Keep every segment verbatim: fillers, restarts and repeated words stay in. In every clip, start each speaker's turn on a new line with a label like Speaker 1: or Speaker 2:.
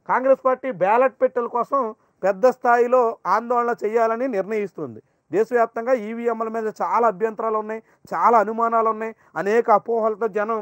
Speaker 1: Congress party ballot పెట్టెల కోసం పెద్ద స్థాయిలో ఆందోళన చేయాలని నిర్ణయిస్తుంది. దేశవ్యాప్తంగా ఈవీఎంల మీద చాలా అభ్యంతరాలు ఉన్నాయి, చాలా అనుమానాలు ఉన్నాయి, అనేక అపోహలతో జనం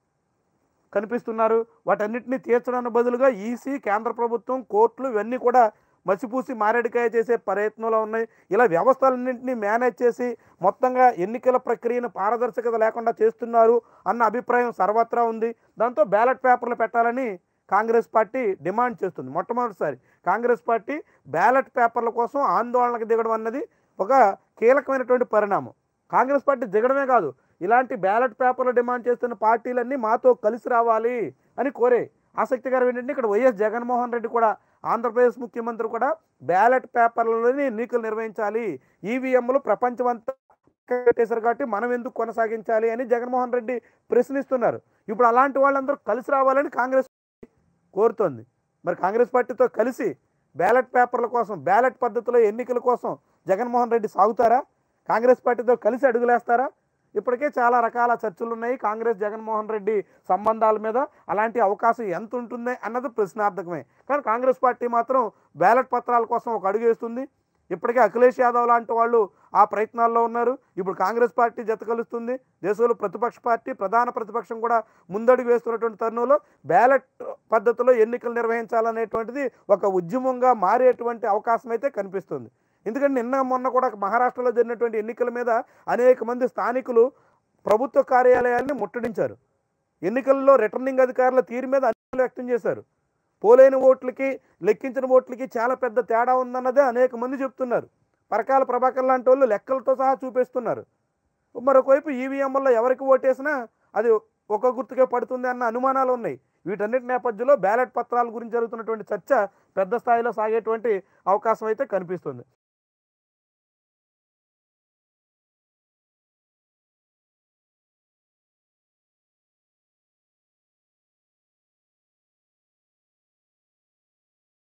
Speaker 1: కనిపిస్తున్నారు. వాటన్నిటిని తీర్చడానికి బదులుగా ఈసీ, కేంద్ర ప్రభుత్వం, కోర్టులు ఇవన్నీ కూడా మసిపూసి మారేడికాయ చేసే ప్రయత్నంలో ఉన్నాయి. ఇలా వ్యవస్థలన్నింటినీ మేనేజ్ చేసి మొత్తంగా ఎన్నికల ప్రక్రియను పారదర్శకత లేకుండా చేస్తున్నారు అన్న అభిప్రాయం సర్వత్రా ఉంది. దాంతో బ్యాలెట్ పేపర్లు పెట్టాలని కాంగ్రెస్ పార్టీ డిమాండ్ చేస్తుంది. మొట్టమొదటిసారి కాంగ్రెస్ పార్టీ బ్యాలెట్ పేపర్ల కోసం ఆందోళనకు దిగడం అన్నది ఒక కీలకమైనటువంటి పరిణామం. కాంగ్రెస్ పార్టీ దిగడమే కాదు, ఇలాంటి బ్యాలెట్ పేపర్లు డిమాండ్ చేస్తున్న పార్టీలన్నీ మాతో కలిసి రావాలి అని కోరే. ఆసక్తికరం ఏంటంటే ఇక్కడ వైఎస్ జగన్మోహన్ రెడ్డి కూడా, ఆంధ్రప్రదేశ్ ముఖ్యమంత్రి కూడా బ్యాలెట్ పేపర్లలోని ఎన్నికలు నిర్వహించాలి, ఈవీఎంలు ప్రపంచమంతా పెట్టేశారు కాబట్టి మనం ఎందుకు కొనసాగించాలి అని జగన్మోహన్ రెడ్డి ప్రశ్నిస్తున్నారు. ఇప్పుడు అలాంటి వాళ్ళందరూ కలిసి రావాలని కాంగ్రెస్ కోరుతోంది. మరి కాంగ్రెస్ పార్టీతో కలిసి బ్యాలెట్ పేపర్ల కోసం, బ్యాలెట్ పద్ధతిలో ఎన్నికల కోసం జగన్మోహన్ రెడ్డి సాగుతారా? కాంగ్రెస్ పార్టీతో కలిసి అడుగులేస్తారా? ఇప్పటికే చాలా రకాల చర్చలు ఉన్నాయి కాంగ్రెస్ జగన్మోహన్ రెడ్డి సంబంధాల మీద. అలాంటి అవకాశం ఎంత ఉంటుంది అన్నది ప్రశ్నార్థకమే. కానీ కాంగ్రెస్ పార్టీ మాత్రం బ్యాలెట్ పత్రాల కోసం ఒక అడుగు వేస్తుంది. ఇప్పటికే అఖిలేష్ యాదవ్ లాంటి వాళ్ళు ఆ ప్రయత్నాల్లో ఉన్నారు. ఇప్పుడు కాంగ్రెస్ పార్టీ జత కలుస్తుంది. దేశంలో ప్రతిపక్ష పార్టీ, ప్రధాన ప్రతిపక్షం కూడా ముందడుగు వేస్తున్నటువంటి తరుణంలో బ్యాలెట్ పద్ధతిలో ఎన్నికలు నిర్వహించాలనేటువంటిది ఒక ఉద్యమంగా మారేటువంటి అవకాశం అయితే కనిపిస్తుంది. ఎందుకంటే నిన్న మొన్న కూడా మహారాష్ట్రలో జరిగినటువంటి ఎన్నికల మీద అనేక మంది స్థానికులు ప్రభుత్వ కార్యాలయాల్ని ముట్టడించారు. ఎన్నికల్లో రిటర్నింగ్ అధికారుల తీరు మీద అనుమానాలు వ్యక్తం చేశారు. పోలైన ఓట్లకి లెక్కించిన ఓట్లకి చాలా పెద్ద తేడా ఉందన్నదే అనేక మంది చెప్తున్నారు. పరకాల ప్రభాకర్ లాంటి వాళ్ళు లెక్కలతో సహా చూపిస్తున్నారు. మరొకవైపు ఈవీఎంల్లో ఎవరికి ఓటేసినా అది ఒక గుర్తుకే పడుతుంది అన్న అనుమానాలు ఉన్నాయి. వీటన్నిటి నేపథ్యంలో బ్యాలెట్ పత్రాల గురించి జరుగుతున్నటువంటి చర్చ పెద్ద స్థాయిలో సాగేటువంటి అవకాశం అయితే కనిపిస్తుంది.